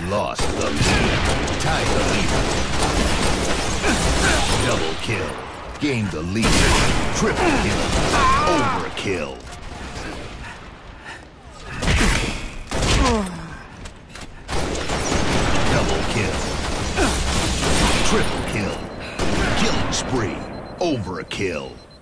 lost the lead. Tied the leader. Double kill. Gained the lead. Triple kill. Overkill. Double kill. Triple kill. Killing spree. Overkill.